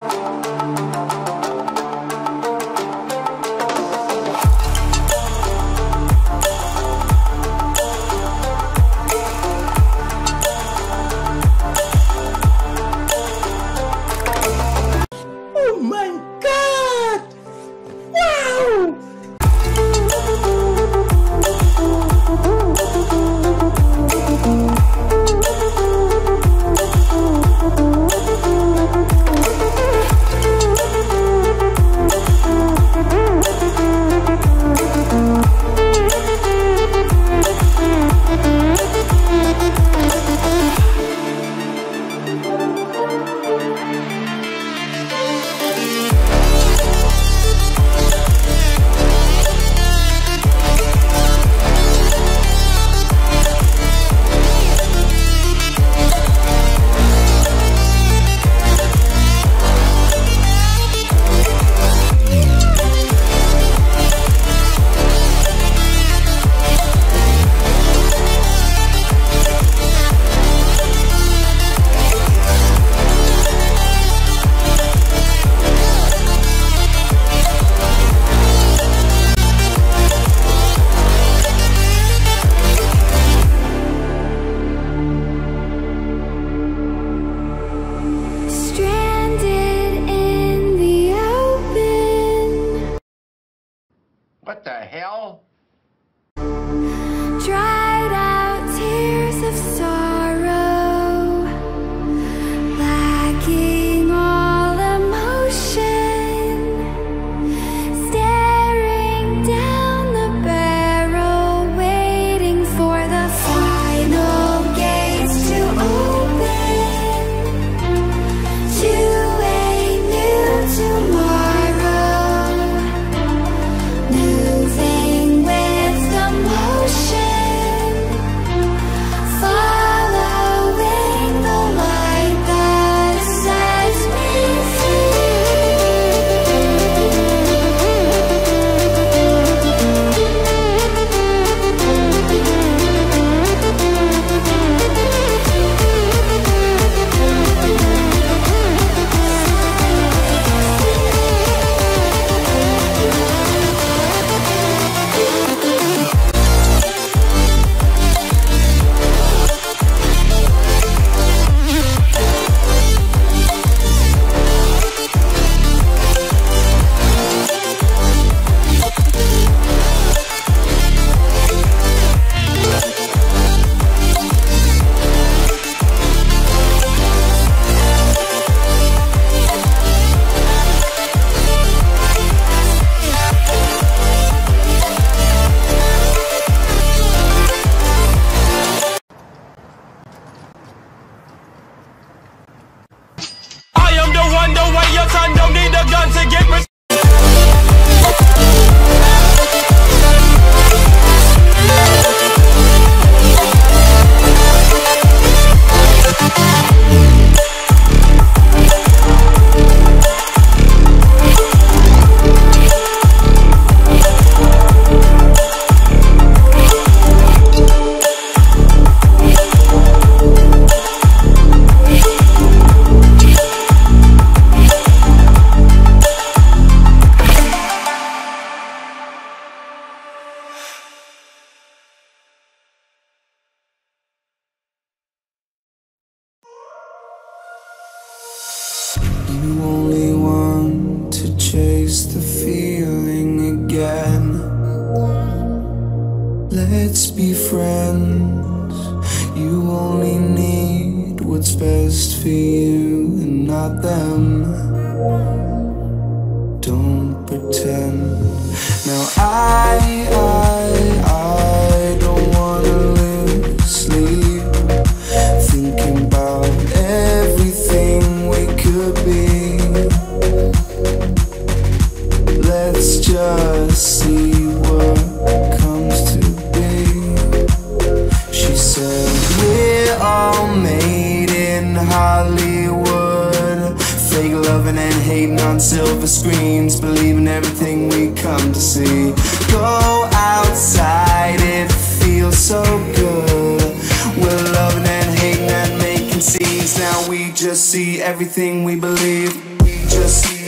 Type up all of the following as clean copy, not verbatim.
Oh my God! Wow! What the hell? Dried out tears of sorrow, lacking all emotion, staring down the barrel, waiting for the final gates to open to a new tomorrow. Moving with the motion, following the light that sets me The way your son don't need a gun to get respect. You only want to chase the feeling again. Let's be friends. You only need what's best for you and not them. Don't pretend. Now I don't wanna lose sleep thinking about everything we could be. Let's just see what comes to be. She said we're all made in Hollywood, fake loving and hating on silver screens, believing everything we come to see. Go outside, it feels so good. We're loving and hating and making scenes. Now we just see everything we believe. We just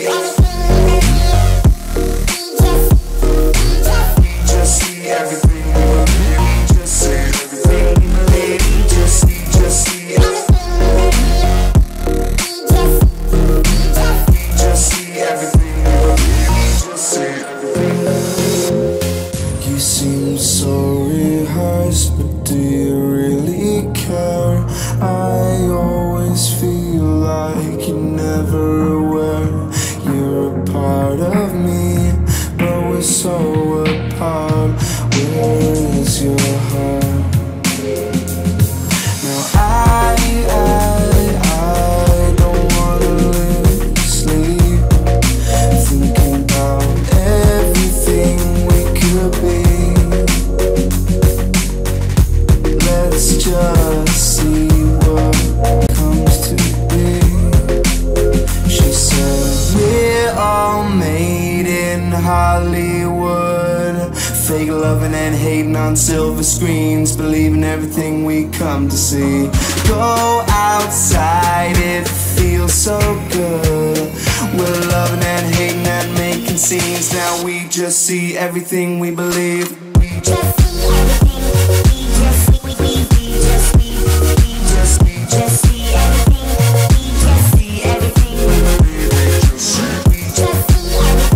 Silver screens, believing everything we come to see. Go outside, it feels so good. We're loving and hating and making scenes. Now we just see everything we believe. We just see everything. We just see, we just see, we just see, just see everything. We just see everything. We just see everything. We just see,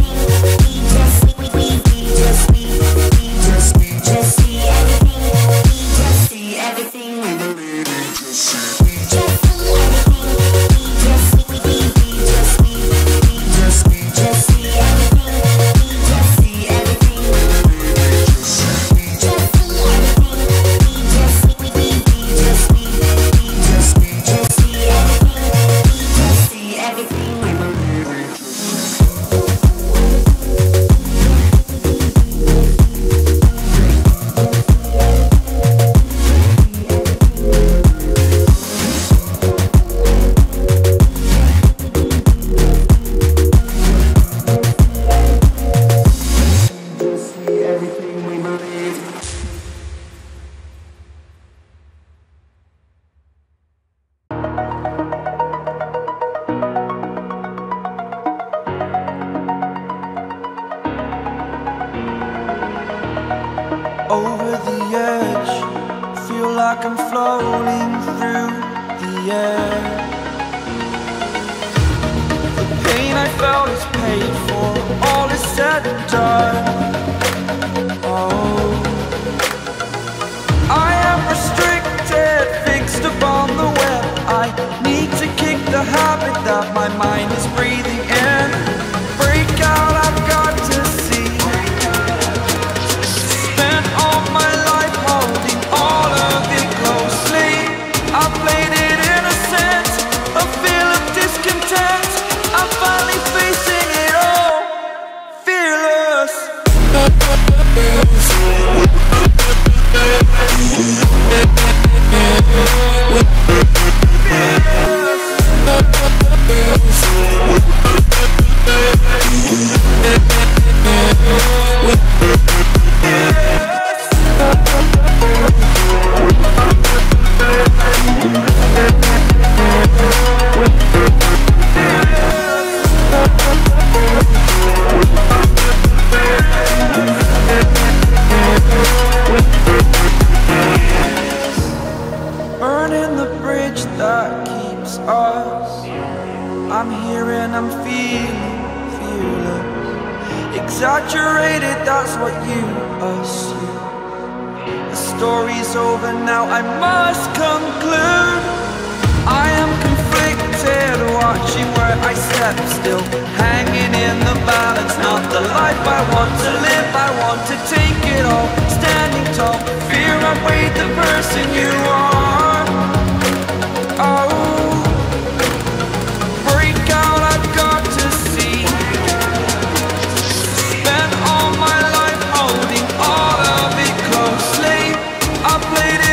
we just see, we just see, just see. Over the edge, feel like I'm floating through the air. The pain I felt is paid for, all is said and done. Oh, I am restricted, fixed upon the web. I need to kick the habit that my mind is breathing in. Break out, I've got to see. My life holding all of it closely. I played it innocent, a feel of discontent. I'm finally facing it all, fearless. Burning the bridge that keeps us. I'm here and I'm feeling fearless. Exaggerated, that's what you assume. The story's over now, I must conclude. I am conflicted, watching where I step still, hanging in the balance. Not the life I want to live, I want to take it all. Standing tall, fear outweighed the person you are. Oh, break out, I've got to see. Spent all my life holding all of it closely. I played it